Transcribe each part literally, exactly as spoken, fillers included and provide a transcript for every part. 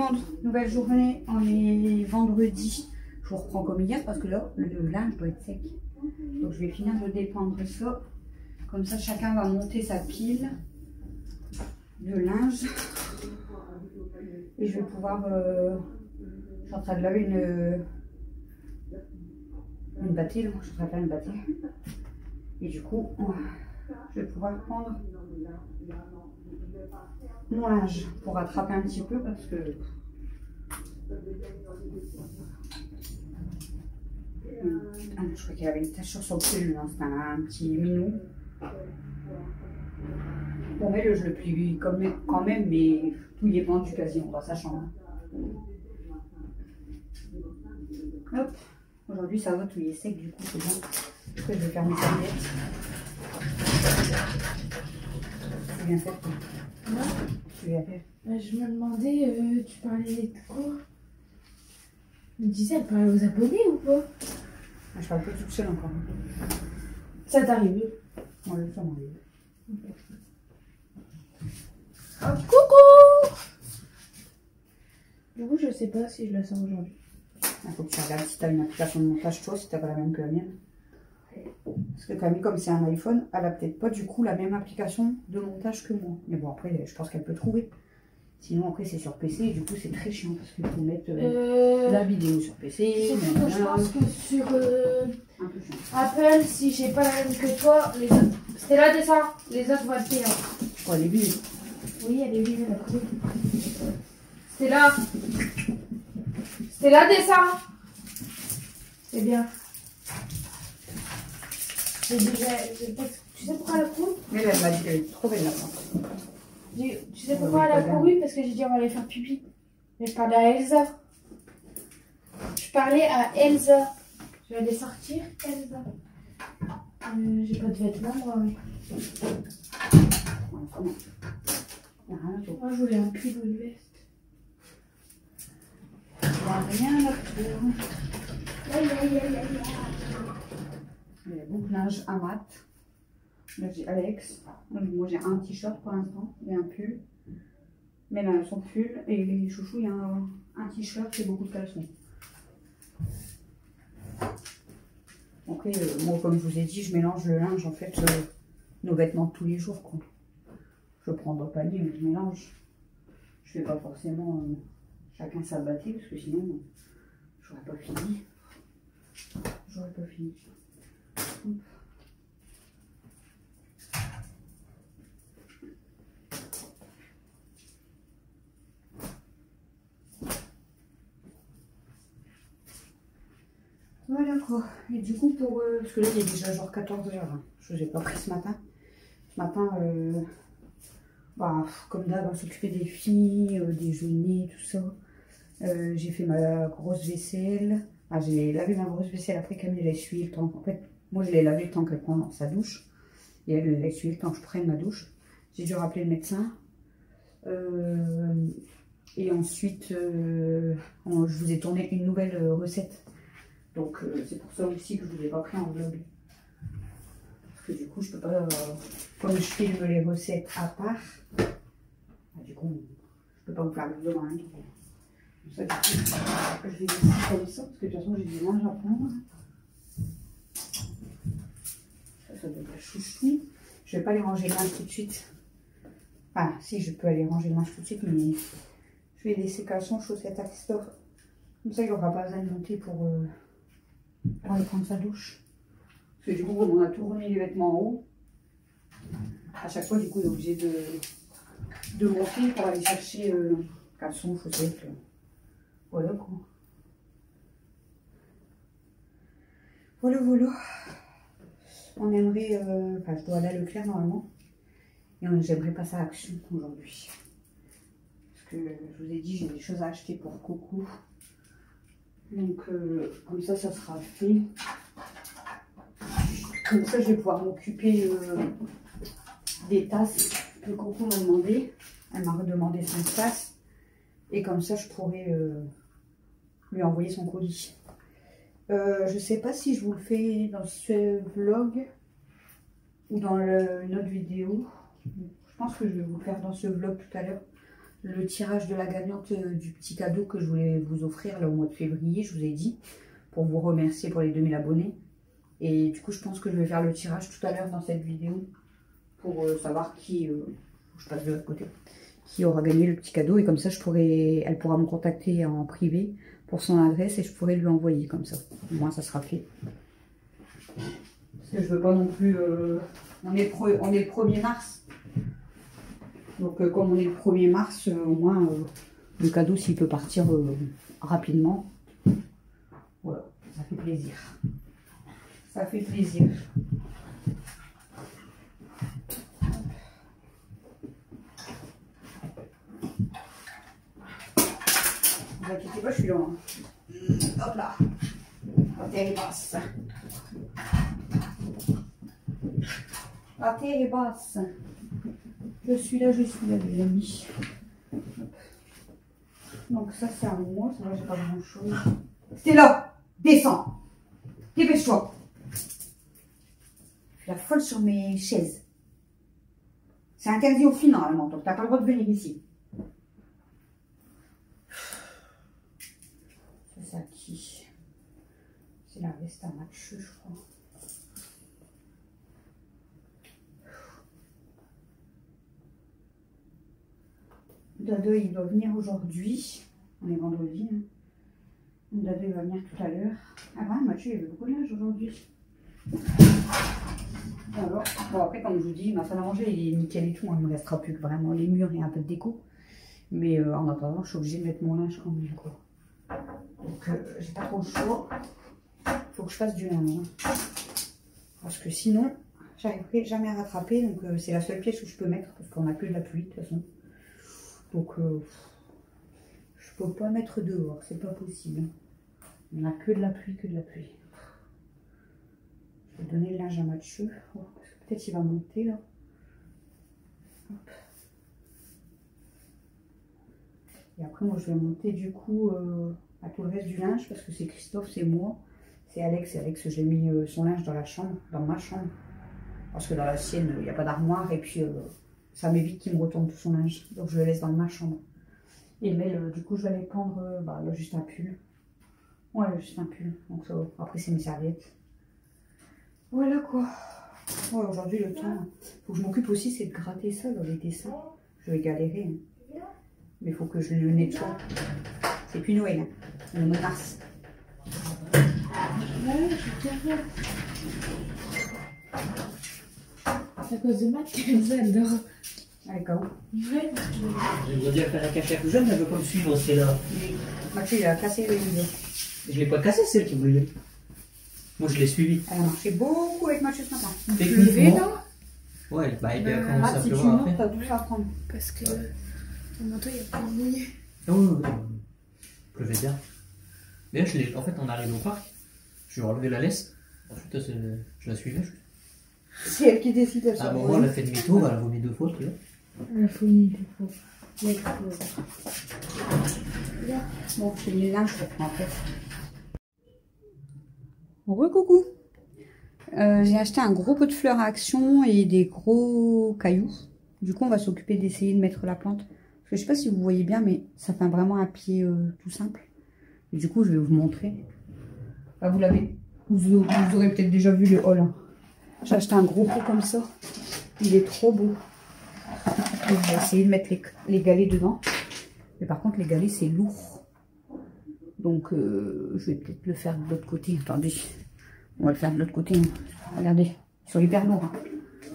monde, nouvelle journée, on est vendredi. Je vous reprends comme hier parce que là, le linge doit être sec. Donc je vais finir de dépendre ça. Comme ça, chacun va monter sa pile de linge. Et je vais pouvoir... Euh, je suis en train de laver une, une bâtie, là. Je suis en train de faire une bâtie. Et du coup, je vais pouvoir prendre mon linge pour rattraper un petit peu parce que... Ah, je crois qu'il y avait une tache sur son pull, hein. C'était un, un petit minou. Bon, mais le, je le plie quand même, quand même, mais tout y est pendu quasiment dans sa chambre. Hop, aujourd'hui ça va, tout y est sec, du coup c'est bon. Après, je vais faire mes serviettes. C'est bien fait. Ouais. C'est bien fait. Bah, je me demandais, euh, tu parlais de quoi? Je me disais, elle parlait aux abonnés ou pas? Je parle pas toute seule encore. Ça t'arrive? Moi, le ça m'arrive. Oh, coucou! Du coup, je sais pas si je la sors aujourd'hui. Il faut que tu regardes si tu as une application de montage, toi, si tu n'as pas la même que la mienne. Parce que Camille, comme c'est un iPhone, elle a peut-être pas du coup la même application de montage que moi. Mais bon, après, je pense qu'elle peut trouver. Sinon, après, c'est sur P C et du coup, c'est très chiant parce qu'il faut mettre euh, euh, la vidéo sur P C. Surtout que je pense que sur euh, un peu chiant. Apple, si j'ai pas la même que toi, les autres. C'était là, dessin. Les autres vont être payants. Oh, elle est vue. Oui, elle est vue, la couille. C'était là. C'était là, dessin. C'est bien. J'ai déjà. Tu sais pourquoi elle a couru? Mais elle m'a dit qu'elle est trop belle la plante. Tu sais pourquoi elle a couru? Parce que j'ai dit on va aller faire pipi. Mais je parlais à Elsa. Je parlais à Elsa. Je vais aller sortir, Elsa. Euh, j'ai pas de vêtements, moi, oui. Moi, je voulais un pull ou une veste. Il n'y a rien là-dedans. Aïe, aïe, aïe, aïe. Il y a beaucoup de linge à mat. Là, j'ai Alex. Moi, j'ai un t-shirt pour l'instant et un pull. Mais là, son pull et les chouchous, il y a un, un t-shirt et beaucoup de caleçons. Après, euh, moi, comme je vous ai dit, je mélange le linge, en fait, euh, nos vêtements de tous les jours, quoi. Je prends dans le panier, mais je mélange. Je fais pas forcément euh, chacun sa bâtie, parce que sinon, euh, j'aurais pas fini. J'aurais pas fini. Hop. Voilà quoi. Et du coup, pour. Euh, parce que là, il est déjà genre quatorze heures. Hein. Je ne vous ai pas pris ce matin. Ce matin, euh, bah, comme d'hab, on s'occupait des filles, euh, déjeuner, tout ça. Euh, j'ai fait ma grosse vaisselle. Ah, j'ai lavé ma grosse vaisselle après Camille elle a essuyé le temps. En fait, moi, je l'ai lavé le temps qu'elle prend sa douche. Et elle, elle a essuyé le temps que je prenne ma douche. J'ai dû rappeler le médecin. Euh, et ensuite, euh, on, je vous ai tourné une nouvelle recette. Donc euh, c'est pour ça aussi que je ne vous ai pas pris en vlog. Parce que du coup je peux pas, euh, comme je filme les recettes à part, bah, du coup je peux pas vous faire le vlog en même temps. Donc ça du coup je vais laisser comme ça parce que de toute façon j'ai du linge à prendre. Ça, ça doit être la chouchou. Je vais pas aller ranger le linge tout de suite. Ah si, je peux aller ranger le linge tout de suite, mais je vais laisser caleçon, chaussettes à store. Comme ça il n'aura pas besoin de monter pour... Euh, pour aller prendre sa douche. Parce que du coup, comme on a tout remis les vêtements en haut, à chaque fois, du coup, il est obligé de, de monter pour aller chercher euh, caleçon, chaussettes. Euh, voilà quoi. Voilà, voilà. On aimerait. Euh, enfin, je dois aller à Leclerc normalement. Et j'aimerais passer à Action aujourd'hui. Parce que je vous ai dit, j'ai des choses à acheter pour Coucou. Donc, euh, comme ça, ça sera fait. Comme ça, je vais pouvoir m'occuper euh, des tasses que Coco m'a demandé. Elle m'a redemandé cinq tasses. Et comme ça, je pourrais euh, lui envoyer son colis. Euh, je ne sais pas si je vous le fais dans ce vlog ou dans le, une autre vidéo. Je pense que je vais vous le faire dans ce vlog tout à l'heure. le tirage de la gagnante euh, du petit cadeau que je voulais vous offrir là au mois de février, je vous ai dit, pour vous remercier pour les deux mille abonnés. Et du coup, je pense que je vais faire le tirage tout à l'heure dans cette vidéo pour euh, savoir qui, euh, je passe de l'autre côté, qui aura gagné le petit cadeau. Et comme ça, je pourrais, elle pourra me contacter en privé pour son adresse et je pourrais lui envoyer comme ça. Au moins, ça sera fait. Parce que je veux pas non plus... Euh, on, est pro, on est le premier mars. Donc, euh, comme on est le premier mars, euh, au moins, euh, le cadeau, s'il peut partir euh, rapidement. Voilà, ça fait plaisir. Ça fait plaisir. Ne vous inquiétez pas, je suis loin. Hop là. La terre est basse. La terre est basse. Je suis là, je suis là, les amis. Donc ça, c'est à moi. Ça va, j'ai pas grand chose. C'est là. Descends. Dépêche-toi. Je suis la folle sur mes chaises. C'est interdit aux filles normalement, donc t'as pas le droit de venir ici. Ça, c'est à qui? C'est la veste à Mathieu, je crois. Dado, il doit venir aujourd'hui. On est vendredi. Hein. Dado, il va venir tout à l'heure. Ah ouais, Mathieu, il veut beaucoup de linge aujourd'hui. Alors, bon après, comme je vous dis, ma salle à manger, il est nickel et tout. Il ne me restera plus que vraiment les murs et un peu de déco. Mais euh, en attendant, je suis obligée de mettre mon linge quand même, quoi. Donc, euh, j'ai pas trop le choix. Faut que je fasse du linge. Hein. Parce que sinon, j'arriverai jamais à rattraper. Donc, euh, c'est la seule pièce où je peux mettre. Parce qu'on n'a que de la pluie, de toute façon. Donc, euh, je peux pas mettre dehors. C'est pas possible. On n'a que de la pluie, que de la pluie. Je vais donner le linge à Mathieu. Oh, peut-être il va monter là. Hop. Et après, moi, je vais monter du coup euh, à tout le reste du linge parce que c'est Christophe, c'est moi, c'est Alex. Et Alex, j'ai mis euh, son linge dans la chambre, dans ma chambre. Parce que dans la sienne, il n'y a pas d'armoire et puis euh, ça m'évite qu'il me retourne tout son linge. Donc, je le laisse dans ma chambre. Et Mel, euh, du coup, je vais aller prendre euh, bah, là, juste un pull. Ouais, juste un pull. Donc, ça, après, c'est mes serviettes. Voilà quoi. Ouais, aujourd'hui, le temps. Faut que je m'occupe aussi, c'est de gratter ça dans les dessins. Je vais galérer. Hein. Mais il faut que je le nettoie. C'est plus Noël. Hein. On est au mois de mars. Ouais, je suis bien. C'est à cause de Matt qu'elle adore. D'accord. Ouais. J'aimerais bien faire la cachette plus jeune, elle veut pas me suivre, c'est là. Mathieu, il a cassé le vidéo. Je l'ai pas cassé, celle qui voulait. Moi, je l'ai suivi. Elle a marché beaucoup avec Mathieu ce matin. Techniquement. Ouais, bah, il a Euh, commencé Ah, à si tu pleuvoir montes, après. t'as tout à prendre. Parce que ton manteau il a pas mouillé. Oh, oui, oui. Il pleuvait bien. D'ailleurs, je l'ai- en fait, on arrive au parc. Je lui ai relevé la laisse. Ensuite, euh, je la suivais. Je... C'est elle qui décide à À un moment, elle a fait demi-tour, elle a vomi deux fois, tu vois. Il faut une fois. Bon, j'ai mis le linge, je reprends après. Recoucou. Euh, j'ai acheté un gros pot de fleurs à Action et des gros cailloux. Du coup, on va s'occuper d'essayer de mettre la plante. Parce que je sais pas si vous voyez bien, mais ça fait vraiment un pied euh, tout simple. Et du coup, je vais vous montrer. Là, vous l'avez. Vous, vous aurez peut-être déjà vu le haul. Hein. J'ai acheté un gros pot comme ça. Il est trop beau. Et je vais essayer de mettre les, les galets dedans. Mais par contre, les galets, c'est lourd. Donc, euh, je vais peut-être le faire de l'autre côté. Attendez. On va le faire de l'autre côté. Hein. Regardez. Ils sont hyper lourds. Hein.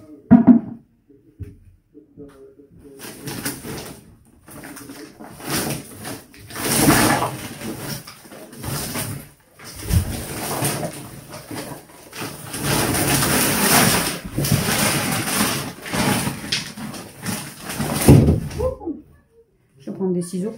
Je vais prendre des ciseaux.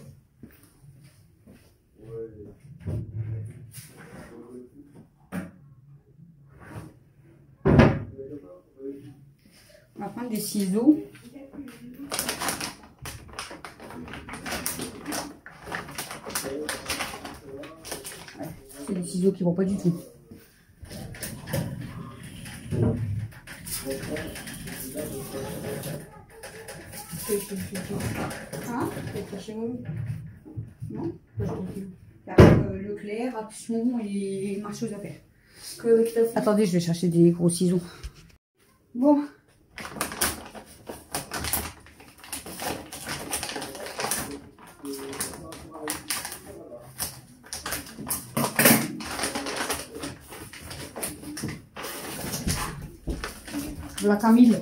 On va prendre des ciseaux. Ouais, c'est des ciseaux qui vont pas du tout. Hein? chercher Mommy. Non, je continue. Euh, Leclerc, Action et marché aux affaires. Que, que Attendez, je vais chercher des gros ciseaux. Bon. La Camille.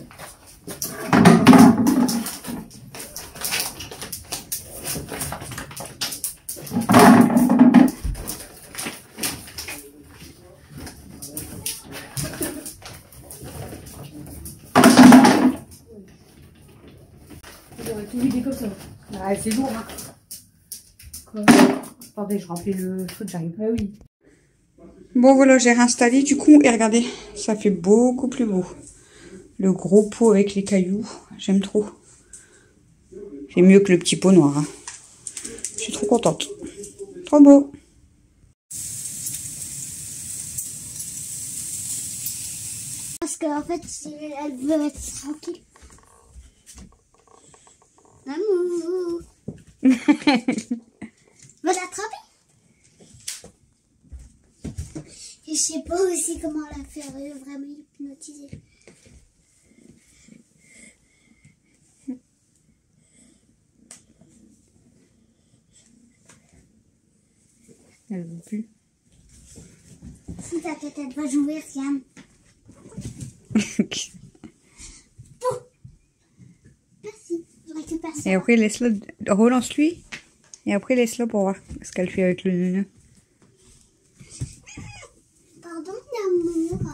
J'aurais tout vidé comme ça. Ah, c'est lourd, hein. Quoi? Attendez, je remplis le truc, j'arrive. Ah oui. Bon, voilà, j'ai réinstallé du coup. Et regardez, ça fait beaucoup plus beau. Le gros pot avec les cailloux, j'aime trop. C'est mieux que le petit pot noir. Hein. Je suis trop contente. Trop beau. Parce qu'en fait, elle veut être tranquille. Maman. Va l'attraper. Je sais pas aussi comment la faire vraiment hypnotiser. Elle veut plus. Si ta tête elle va jouer, Siam. Merci, je récupère ça. Et après, laisse-le, relance-lui. Et après, laisse-le pour voir ce qu'elle fait avec le nœud. Pardon, l'amour.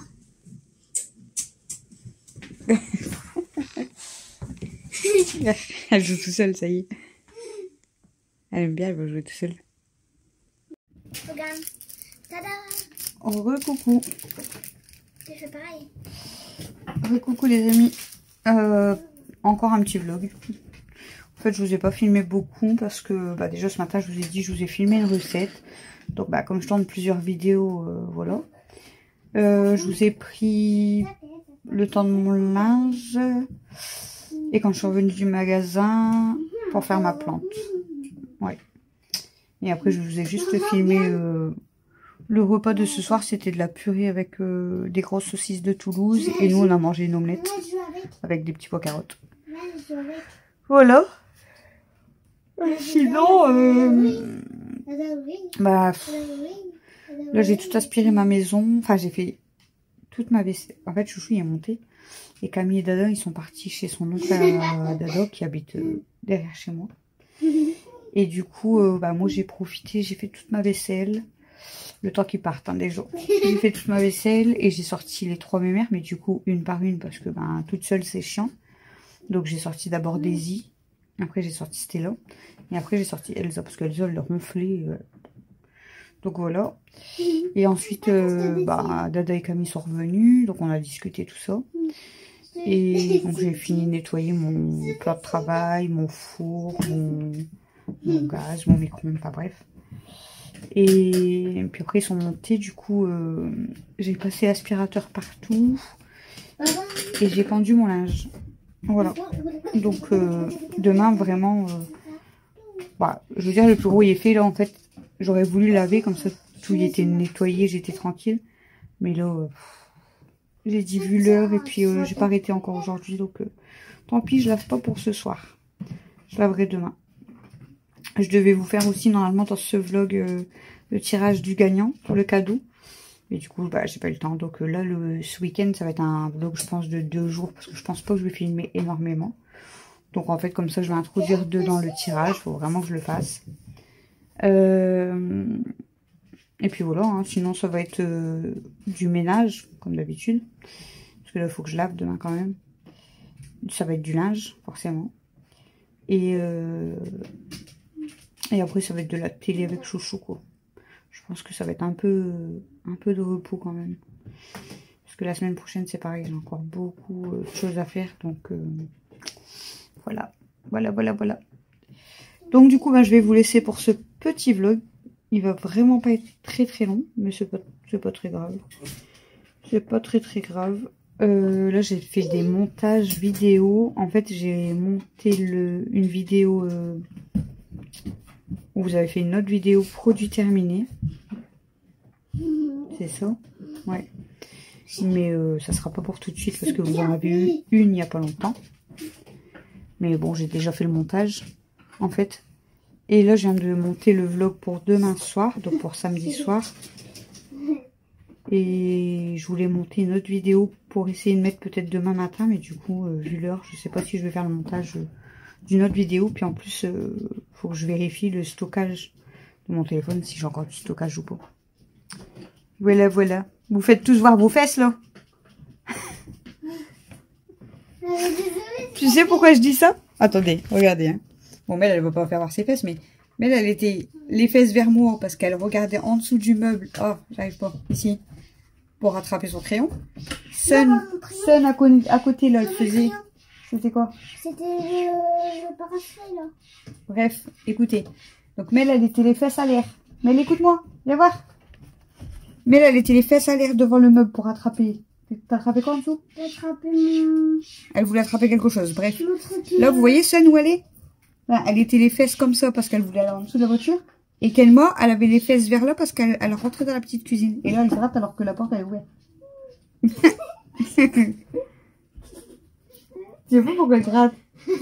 Elle joue tout seule, ça y est. Elle aime bien, elle va jouer tout seule. Regarde. Tada. Re-coucou. Tu fais pareil. Re-coucou les amis. Euh, encore un petit vlog. En fait, je vous ai pas filmé beaucoup parce que bah, déjà ce matin, je vous ai dit, je vous ai filmé une recette. Donc, bah, comme je tourne plusieurs vidéos, euh, voilà. Euh, je vous ai pris le temps de mon linge. Et quand je suis revenue du magasin pour faire ma plante. Ouais. Et après, je vous ai juste filmé euh, le repas de ce soir. C'était de la purée avec euh, des grosses saucisses de Toulouse. Et nous, on a mangé une omelette avec des petits pois carottes. Voilà. Sinon, euh, bah, là, j'ai tout aspiré ma maison. Enfin, j'ai fait toute ma vaisselle. En fait, Chouchou, il est monté. Et Camille et Dada, ils sont partis chez son oncle à Dada, qui habite euh, derrière chez moi. Et du coup, euh, bah, moi, j'ai profité, j'ai fait toute ma vaisselle. Le temps qu'ils partent, hein, des jours. J'ai fait toute ma vaisselle et j'ai sorti les trois mémères, mais du coup, une par une, parce que ben, toute seule, c'est chiant. Donc, j'ai sorti d'abord Daisy. Après, j'ai sorti Stella. Et après, j'ai sorti Elsa, parce qu'Elsa, elle a ronflé. Euh... Donc, voilà. Et ensuite, euh, bah, Dada et Camille sont revenus. Donc, on a discuté tout ça. Et donc, j'ai fini de nettoyer mon plat de travail, mon four, mon, mon gaz, mon micro-ondes, enfin bref. Et puis après, ils sont montés. Du coup, euh, j'ai passé l'aspirateur partout. Et j'ai pendu mon linge. Voilà. Donc, euh, demain, vraiment... Euh, bah, je veux dire, le plus gros, il est fait. Là, en fait, j'aurais voulu laver. Comme ça, tout y était nettoyé. J'étais tranquille. Mais là... Euh, j'ai dit vu l'heure et puis euh, j'ai pas arrêté encore aujourd'hui, donc euh, tant pis, je lave pas pour ce soir. Je laverai demain. Je devais vous faire aussi normalement dans ce vlog euh, le tirage du gagnant pour le cadeau. Mais du coup, bah j'ai pas eu le temps. Donc euh, là, le, ce week-end, ça va être un vlog, je pense, de deux jours parce que je pense pas que je vais filmer énormément. Donc en fait, comme ça, je vais introduire deux dans le tirage. Faut vraiment que je le fasse. Euh... Et puis voilà, hein, sinon ça va être euh, du ménage, comme d'habitude. Parce que là, il faut que je lave demain quand même. Ça va être du linge, forcément. Et, euh, et après, ça va être de la télé avec Chouchou, quoi. Je pense que ça va être un peu, un peu de repos quand même. Parce que la semaine prochaine, c'est pareil, j'ai encore beaucoup euh, de choses à faire. Donc, euh, voilà. Voilà, voilà, voilà. Donc, du coup, bah, je vais vous laisser pour ce petit vlog. Il va vraiment pas être très très long, mais c'est pas, c'est pas très grave. C'est pas très très grave. Euh, là, j'ai fait des montages vidéo. En fait, j'ai monté le, une vidéo euh, où vous avez fait une autre vidéo produit terminé. C'est ça? Ouais. Mais euh, ça sera pas pour tout de suite parce que vous en avez eu une il n'y a pas longtemps. Mais bon, j'ai déjà fait le montage, en fait. Et là, je viens de monter le vlog pour demain soir, donc pour samedi soir. Et je voulais monter une autre vidéo pour essayer de mettre peut-être demain matin. Mais du coup, euh, vu l'heure, je sais pas si je vais faire le montage euh, d'une autre vidéo. Puis en plus, il euh, faut que je vérifie le stockage de mon téléphone, si j'ai encore du stockage ou pas. Voilà, voilà. Vous faites tous voir vos fesses, là. Tu sais pourquoi je dis ça? Attendez, regardez. Hein. Bon, Mel, elle ne va pas faire voir ses fesses, mais Mel, elle était les fesses vers moi parce qu'elle regardait en dessous du meuble. Oh, j'arrive pas. Ici. Pour rattraper son crayon. Sun, Sun à, à côté, là, elle faisait... C'était quoi? C'était le, le parasol, là. Bref, écoutez. Donc, Mel, elle était les fesses à l'air. Mel, écoute-moi. Viens voir. Mel, elle était les fesses à l'air devant le meuble pour attraper... T'as attrapé quoi en dessous? J'ai attrapé mon... Elle voulait attraper quelque chose, bref. Là, vous voyez Sun où elle est? Là, elle était les fesses comme ça parce qu'elle voulait aller en dessous de la voiture. Et Kenma, elle avait les fesses vers là parce qu'elle elle rentrait dans la petite cuisine. Et là, elle gratte alors que la porte, elle est ouverte. Je sais pas pourquoi elle gratte. Elle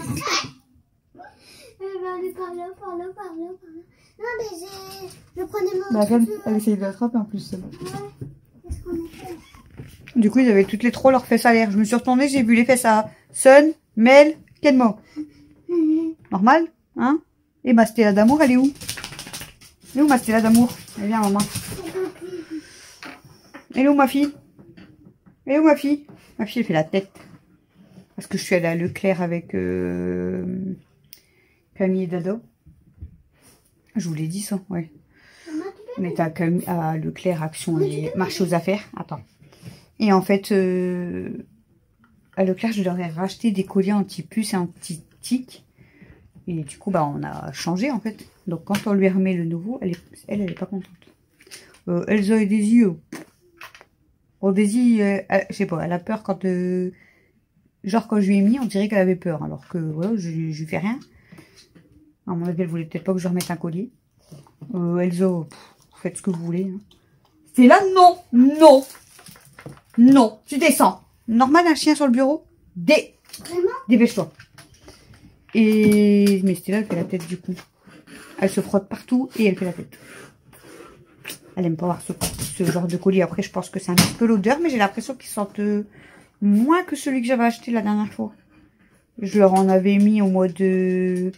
va aller par là, par là, par là, par là. Non, mais j'ai... Je prenais mon... Bah, regarde, elle essaye de l'attraper en plus, celle-là. Ouais. Qu'est-ce qu'on a fait? Du coup, ils avaient toutes les trois leurs fesses à l'air. Je me suis retournée, j'ai vu les fesses à Sun, Mel, Kenma. Normal, hein? Et ma Stella d'amour, elle est où? Elle est où ma Stella d'amour? Elle vient, maman. Elle est où ma fille? Elle est où ma fille? Ma fille, elle fait la tête. Parce que je suis allée à Leclerc avec euh, Camille et Dado. Je vous l'ai dit ça, ouais. On était à, Camille, à Leclerc, Action et marché aux affaires. Attends. Et en fait, euh, à Leclerc, je leur ai racheté des colliers anti-puce et anti-tic. Et du coup, bah, on a changé, en fait. Donc, quand on lui remet le nouveau, elle, est, elle, elle est pas contente. Euh, Elsa et Daisy, euh, oh, Daisy, euh, elle, je sais pas, elle a peur quand... Euh, genre, quand je lui ai mis, on dirait qu'elle avait peur. Alors que, ouais, je, je lui fais rien. À mon avis, elle voulait peut-être pas que je remette un collier. Euh, Elsa, pff, vous faites ce que vous voulez. Hein. C'est là, non, non. Non, tu descends. Normal, un chien sur le bureau? Dé... Vraiment? Dépêche-toi. Et... Mais Stella, elle fait la tête du coup. Elle se frotte partout et elle fait la tête. Elle aime pas avoir ce, ce genre de colis. Après, je pense que c'est un petit peu l'odeur, mais j'ai l'impression qu'ils sentent moins que celui que j'avais acheté la dernière fois. Je leur en avais mis au mois de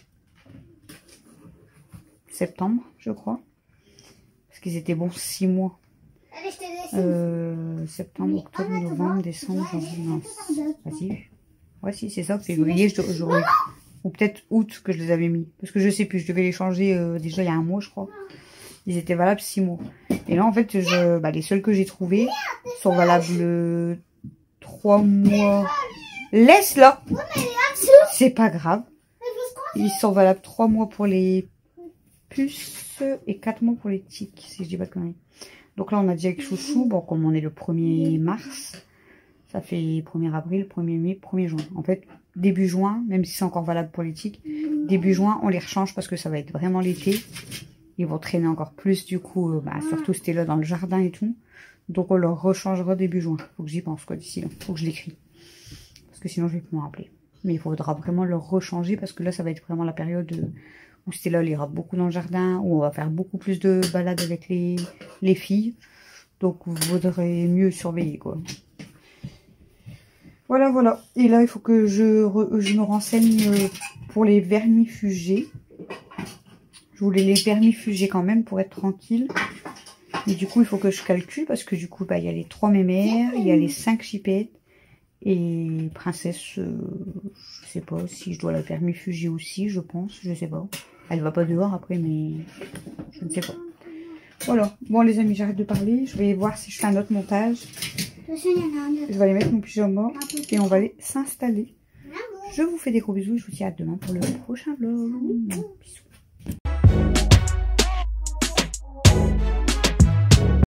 septembre, je crois. Parce qu'ils étaient bons six mois. Allez, je te laisse. Euh, septembre, octobre, novembre, décembre, janvier, non. Vas-y. Ouais, si, c'est ça. Février, j'aurais... Ou peut-être août que je les avais mis. Parce que je sais plus, je devais les changer euh, déjà il y a un mois, je crois. Ils étaient valables six mois. Et là, en fait, je, bah, les seuls que j'ai trouvés sont valables trois mois. Laisse là. C'est pas grave. Ils sont valables trois mois pour les puces et quatre mois pour les tics, si je dis pas de conneries. Donc là, on a dit avec Chouchou, bon, comme on est le premier mars, ça fait premier avril, premier mai, premier juin. En fait, début juin, même si c'est encore valable pour les tics, début juin, on les rechange parce que ça va être vraiment l'été. Ils vont traîner encore plus, du coup, euh, bah, surtout c'était là dans le jardin et tout. Donc on leur rechangera début juin. Faut que j'y pense, quoi, d'ici là. Faut que je l'écris. Parce que sinon, je vais plus m'en rappeler. Mais il faudra vraiment leur rechanger parce que là, ça va être vraiment la période où Stella elle ira beaucoup dans le jardin, où on va faire beaucoup plus de balades avec les, les filles. Donc, vous vaudrez mieux surveiller, quoi. Voilà, voilà. Et là, il faut que je, re, je me renseigne pour les vermifugés. Je voulais les vermifuger quand même pour être tranquille. Mais du coup, il faut que je calcule parce que du coup, bah, il y a les trois mémères, il y a les cinq chipettes. Et princesse, euh, je sais pas si je dois la vermifuger aussi, je pense, je sais pas. Elle va pas dehors après, mais je ne sais pas. Voilà. Bon, les amis, j'arrête de parler. Je vais voir si je fais un autre montage. Je vais aller mettre mon pyjama et on va aller s'installer. Je vous fais des gros bisous et je vous dis à demain pour le prochain vlog. Bisous.